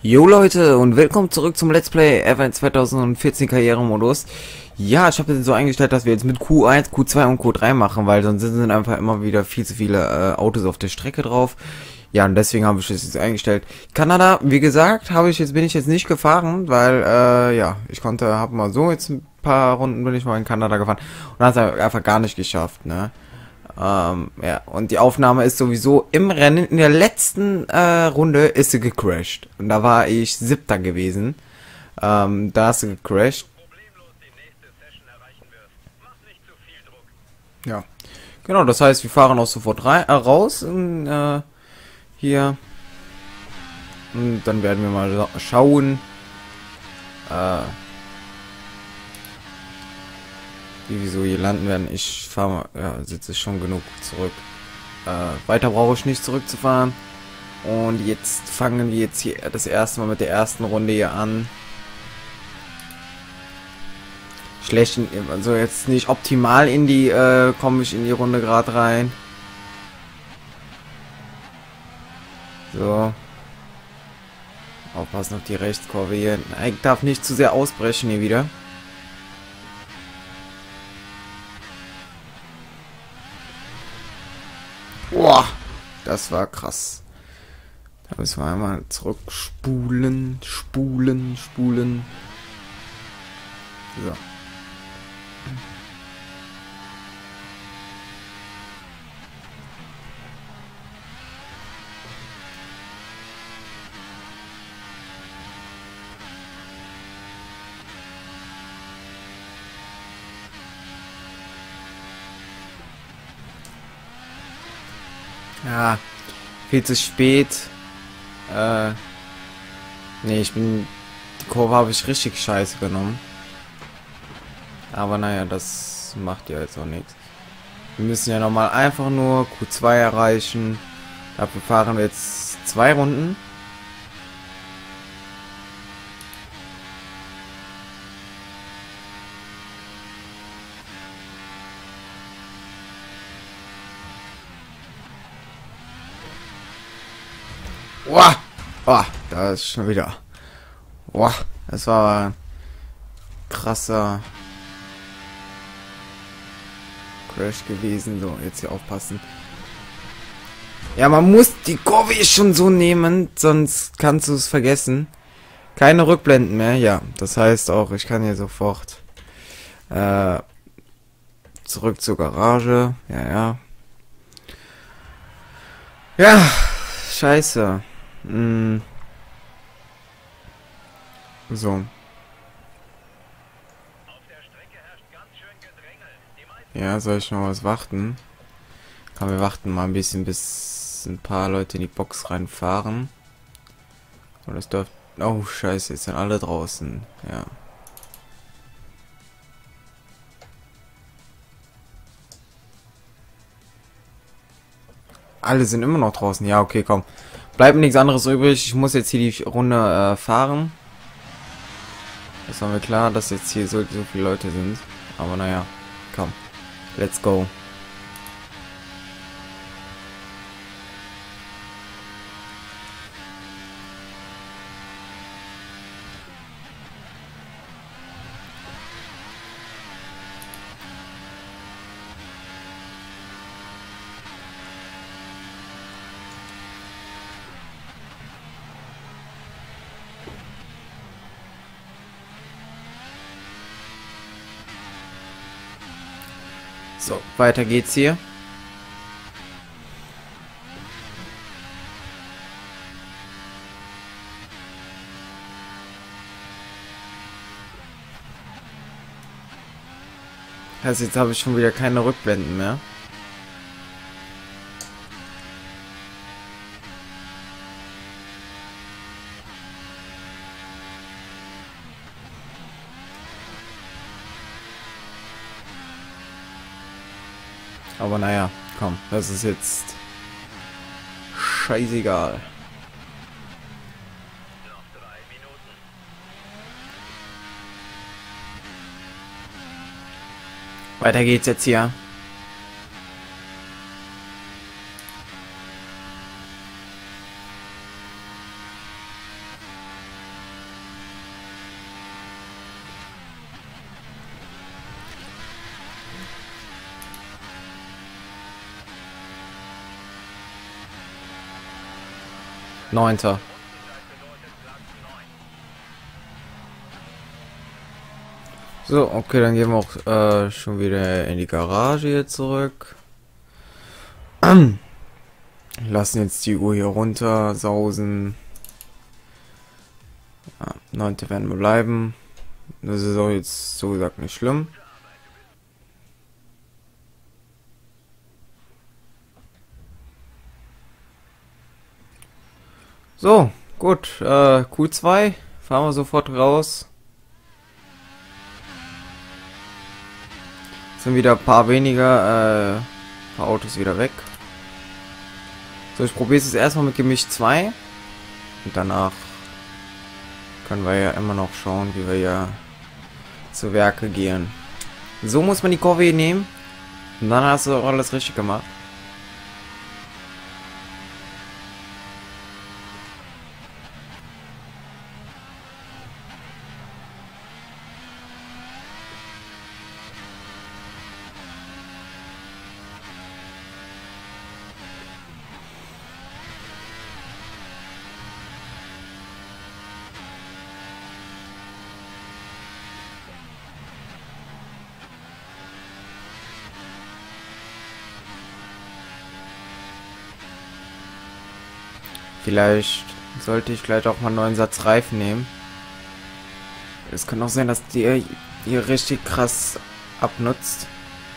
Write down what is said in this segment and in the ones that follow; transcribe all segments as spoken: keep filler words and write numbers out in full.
Jo Leute und willkommen zurück zum Let's Play F eins zweitausendvierzehn Karrieremodus. Ja, ich habe das so eingestellt, dass wir jetzt mit Q eins, Q zwei und Q drei machen, weil sonst sind einfach immer wieder viel zu viele äh, Autos auf der Strecke drauf. Ja, und deswegen habe ich das jetzt eingestellt. Kanada, wie gesagt, habe ich jetzt bin ich jetzt nicht gefahren, weil äh, ja, ich konnte, habe mal so jetzt ein paar Runden bin ich mal in Kanada gefahren und hat es einfach gar nicht geschafft, ne? Ähm, ja, und die Aufnahme ist sowieso im Rennen, in der letzten äh, Runde ist sie gecrashed. Und da war ich siebter gewesen. Ähm, da ist sie gecrashed. Ja, genau, das heißt, wir fahren auch sofort rein, äh, raus und, äh, hier. Und dann werden wir mal schauen, äh, wie wir so hier landen werden. Ich fahre mal, ja, sitze schon genug zurück. Äh, weiter brauche ich nicht zurückzufahren. Und jetzt fangen wir jetzt hier das erste Mal mit der ersten Runde hier an. Schlecht, also jetzt nicht optimal in die, äh, komme ich in die Runde gerade rein. So. Aufpassen auf die Rechtskurve hier. Ich darf nicht zu sehr ausbrechen hier wieder. Boah, das war krass. Da müssen wir einmal zurückspulen, spulen, spulen. So. Ja, viel zu spät. Äh, nee, ich bin... Die Kurve habe ich richtig scheiße genommen. Aber naja, das macht ja jetzt auch nichts. Wir müssen ja nochmal einfach nur Q zwei erreichen. Dafür fahren wir jetzt zwei Runden. Boah, oh, da ist schon wieder. Boah, das war ein krasser Crash gewesen. So, jetzt hier aufpassen. Ja, man muss die Kurve schon so nehmen, sonst kannst du es vergessen. Keine Rückblenden mehr, ja. Das heißt auch, ich kann hier sofort äh, zurück zur Garage. Ja, ja. Ja, scheiße. Hm. So. Ja, soll ich noch was warten? Kann wir warten mal ein bisschen, bis ein paar Leute in die Box reinfahren. Und das dürfte... Oh, scheiße, jetzt sind alle draußen. Ja. Alle sind immer noch draußen. Ja, okay, komm. Bleibt mir nichts anderes übrig. Ich muss jetzt hier die Runde äh, fahren. Das war mir klar, dass jetzt hier so, so viele Leute sind. Aber naja, komm. Let's go. So, weiter geht's hier. Also jetzt habe ich schon wieder keine Rückblenden mehr. Aber naja, komm, das ist jetzt scheißegal. Weiter geht's jetzt hier. Neunter. So, okay, dann gehen wir auch äh, schon wieder in die Garage hier zurück. Lassen jetzt die Uhr hier runter sausen. Ja, neunte werden wir bleiben. Das ist auch jetzt so gesagt nicht schlimm. So, gut. Äh, Q zwei fahren wir sofort raus. Sind wieder ein paar weniger, äh, paar Autos wieder weg. So, ich probiere es erstmal mit Gemisch zwei. Und danach können wir ja immer noch schauen, wie wir ja zu Werke gehen. So muss man die Kurve nehmen. Und dann hast du auch alles richtig gemacht. Vielleicht sollte ich gleich auch mal einen neuen Satz Reifen nehmen. Es kann auch sein, dass die hier richtig krass abnutzt.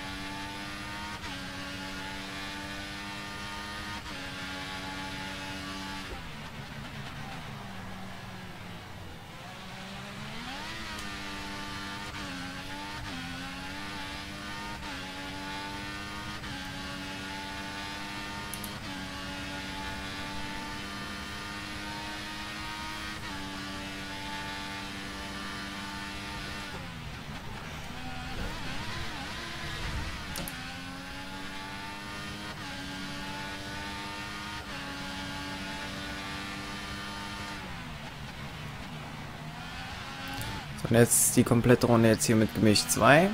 Und jetzt die komplette Runde jetzt hier mit Gemisch zwei.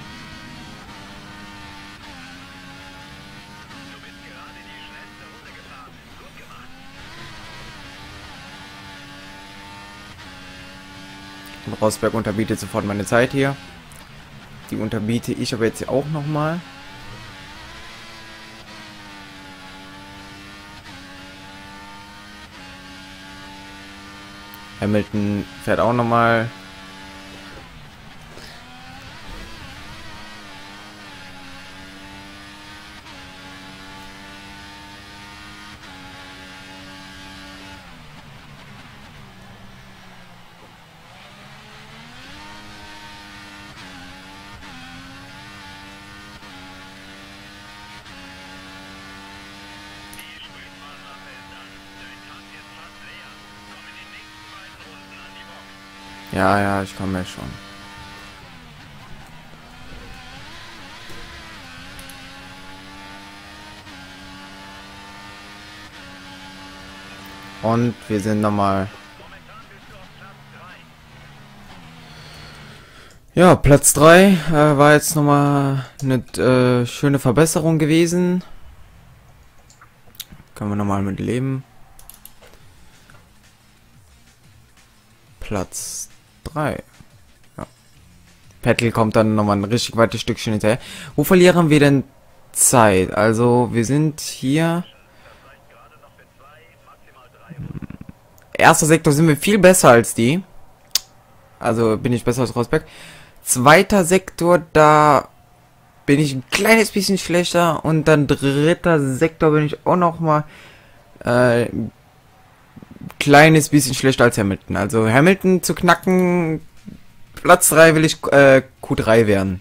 Und Rosberg unterbietet sofort meine Zeit hier. Die unterbiete ich aber jetzt auch nochmal. Hamilton fährt auch nochmal. Ja, ja, ich komme ja schon. Und wir sind nochmal. Ja, Platz drei äh, war jetzt nochmal eine äh, schöne Verbesserung gewesen. Können wir nochmal mit leben. Platz drei. Ja. Vettel kommt dann nochmal ein richtig weites Stückchen hinterher. Wo verlieren wir denn Zeit? Also wir sind hier. Erster Sektor sind wir viel besser als die. Also bin ich besser als Rosberg. Zweiter Sektor, da bin ich ein kleines bisschen schlechter. Und dann dritter Sektor bin ich auch noch mal äh, ein kleines bisschen schlechter als Hamilton. Also Hamilton zu knacken, Platz drei will ich äh, Q drei werden.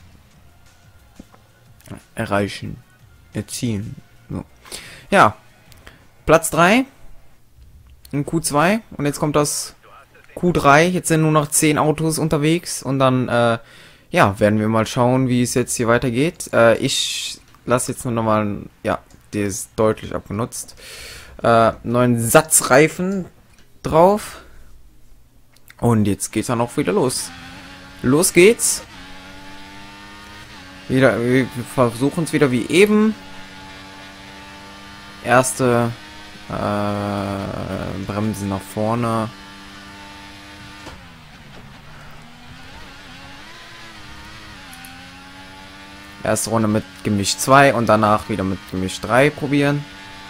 Erreichen. Erzielen. So. Ja. Platz drei. In Q zwei. Und jetzt kommt das Q drei. Jetzt sind nur noch zehn Autos unterwegs. Und dann, äh, ja, werden wir mal schauen, wie es jetzt hier weitergeht. Äh, ich lasse jetzt nur noch mal, ja, der ist deutlich abgenutzt. Äh, neuen Satzreifen drauf. Und jetzt geht's dann auch wieder los. Los geht's. Wieder, wir versuchen es wieder wie eben. Erste Äh, Bremsen nach vorne. Erste Runde mit Gemisch zwei und danach wieder mit Gemisch drei probieren.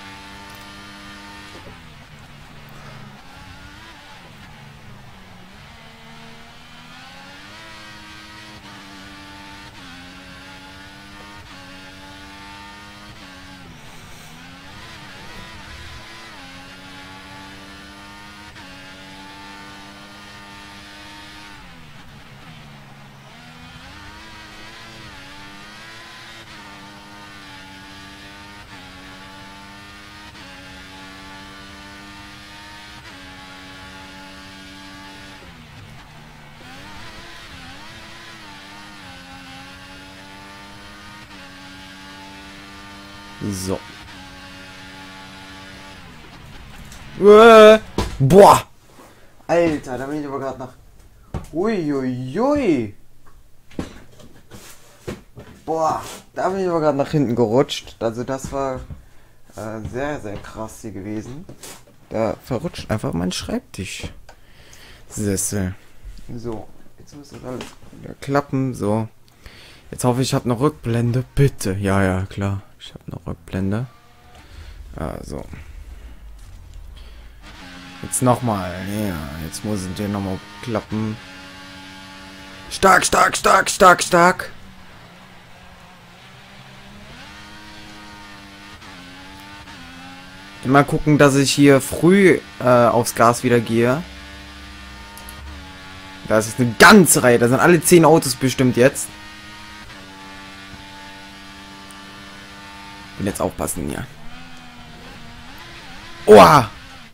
So. Äh, boah! Alter, da bin ich aber gerade nach. Uiuiui! Boah, da bin ich aber gerade nach hinten gerutscht. Also das war äh, sehr, sehr krass hier gewesen. Da verrutscht einfach mein Schreibtischsessel. So, jetzt muss das alles wieder klappen. So. Jetzt hoffe ich, ich habe noch Rückblende. Bitte. Ja, ja, klar. Ich habe noch Rückblende. Also. Jetzt nochmal. Ja, jetzt muss es den nochmal klappen. Stark, stark, stark, stark, stark. Mal gucken, dass ich hier früh äh, aufs Gas wieder gehe. Da ist eine ganze Reihe. Da sind alle zehn Autos bestimmt jetzt. Und jetzt aufpassen hier. Oha!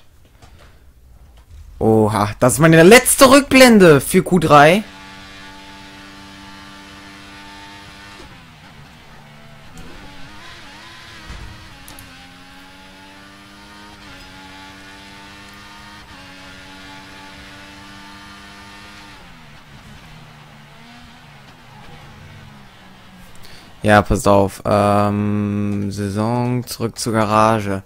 Oha, das ist meine letzte Rückblende für Q drei. Ja, pass auf. Ähm, Saison, zurück zur Garage.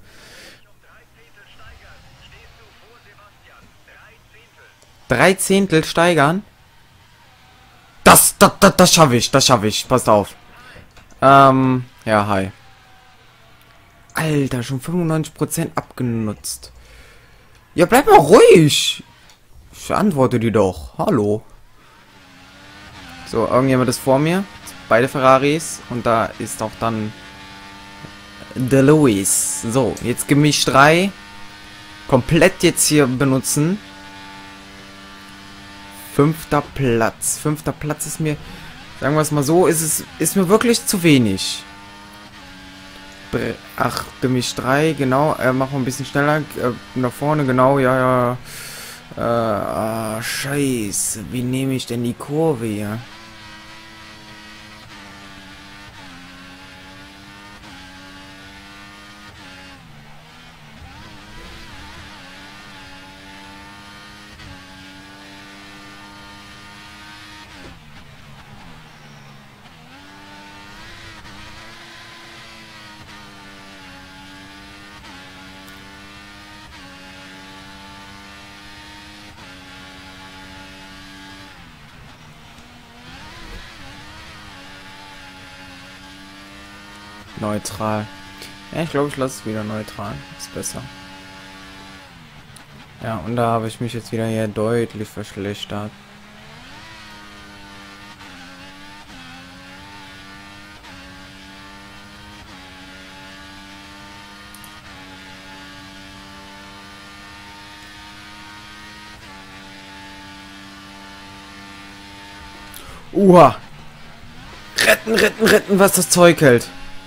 Drei Zehntel steigern? Das, das, das, das schaffe ich, das schaffe ich. Passt auf. Ähm, ja, hi. Alter, schon fünfundneunzig Prozent abgenutzt. Ja, bleib mal ruhig. Ich antworte dir doch. Hallo. So, irgendjemand ist vor mir. Beide Ferraris. Und da ist auch dann der Lewis. So, jetzt Gemisch drei. Komplett jetzt hier benutzen. Fünfter Platz. Fünfter Platz ist mir, sagen wir es mal so, ist es ist mir wirklich zu wenig. Ach, Gemisch drei, genau. Äh, machen wir ein bisschen schneller. Äh, nach vorne, genau, ja, ja. Äh, ah, scheiße. Wie nehme ich denn die Kurve hier? Neutral. Ja, ich glaube, ich lasse es wieder neutral. Ist besser. Ja, und da habe ich mich jetzt wieder hier deutlich verschlechtert. Uha! Retten, retten, retten, was das Zeug hält.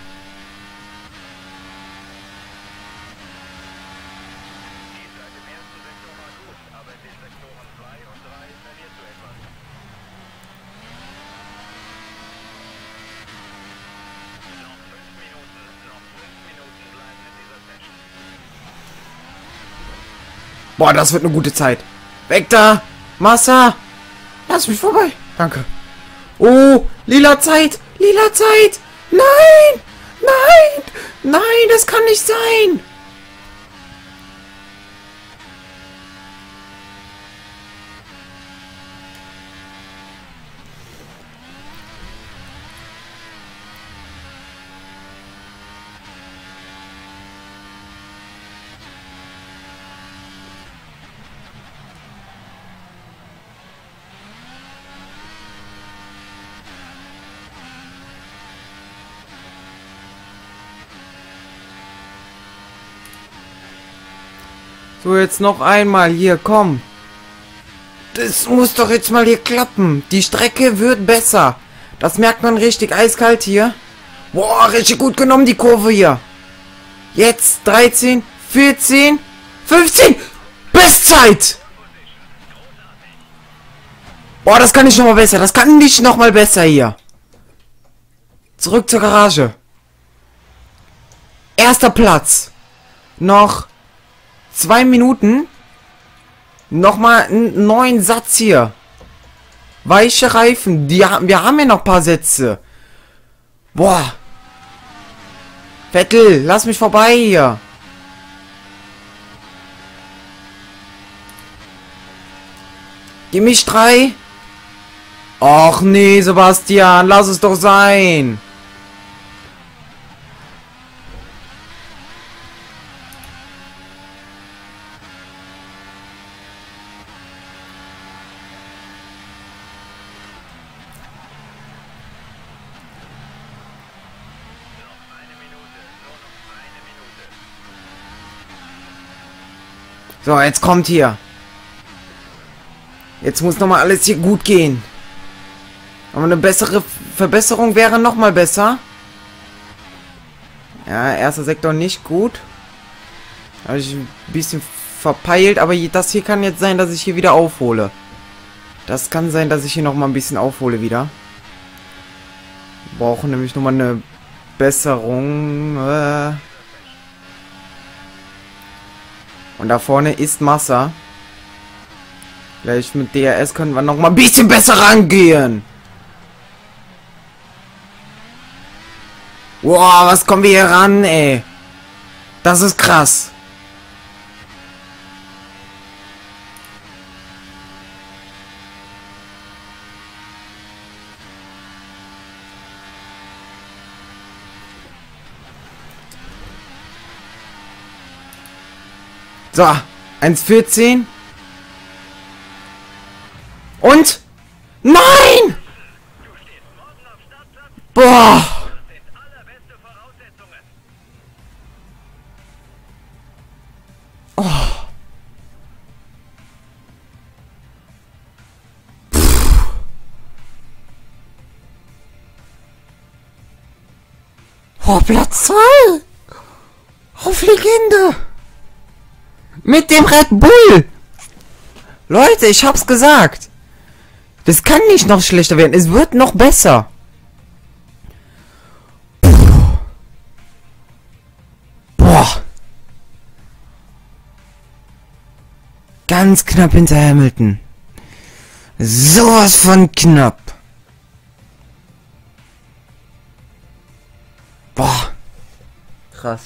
Boah, das wird eine gute Zeit. Weg da! Massa! Lass mich vorbei! Danke. Oh, lila Zeit! Lila Zeit! Nein! Nein! Nein, das kann nicht sein! So, jetzt noch einmal. Hier, komm. Das muss doch jetzt mal hier klappen. Die Strecke wird besser. Das merkt man richtig eiskalt hier. Boah, richtig gut genommen, die Kurve hier. Jetzt dreizehn, vierzehn, fünfzehn. Bestzeit. Boah, das kann nicht noch mal besser. Das kann nicht noch mal besser hier. Zurück zur Garage. Erster Platz. Noch zwei Minuten. Nochmal einen neuen Satz hier. Weiche Reifen. Die, wir haben ja noch ein paar Sätze. Boah. Vettel, lass mich vorbei hier. Gib mich drei. Och nee, Sebastian, lass es doch sein. So, jetzt kommt hier. Jetzt muss nochmal alles hier gut gehen. Aber eine bessere Verbesserung wäre nochmal besser. Ja, erster Sektor nicht gut. Habe ich ein bisschen verpeilt, aber das hier kann jetzt sein, dass ich hier wieder aufhole. Das kann sein, dass ich hier nochmal ein bisschen aufhole wieder. Wir brauchen nämlich nochmal eine Besserung. Äh Und da vorne ist Massa. Gleich mit D R S können wir noch mal ein bisschen besser rangehen. Wow, was kommen wir hier ran, ey? Das ist krass. So, eins vierzehn. Und? Nein! Boah! Oh. Oh, Platz zwei! Auf Legende! Mit dem Red Bull! Leute, ich hab's gesagt! Das kann nicht noch schlechter werden. Es wird noch besser. Puh. Boah. Ganz knapp hinter Hamilton. Sowas von knapp. Boah. Krass.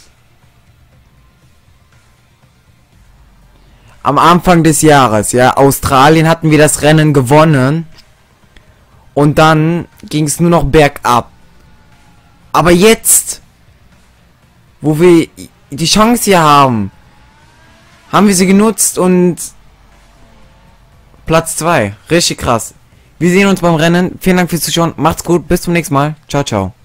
Am Anfang des Jahres, ja, Australien hatten wir das Rennen gewonnen. Und dann ging es nur noch bergab. Aber jetzt, wo wir die Chance hier haben, haben wir sie genutzt und Platz zwei. Richtig krass. Wir sehen uns beim Rennen. Vielen Dank fürs Zuschauen. Macht's gut. Bis zum nächsten Mal. Ciao, ciao.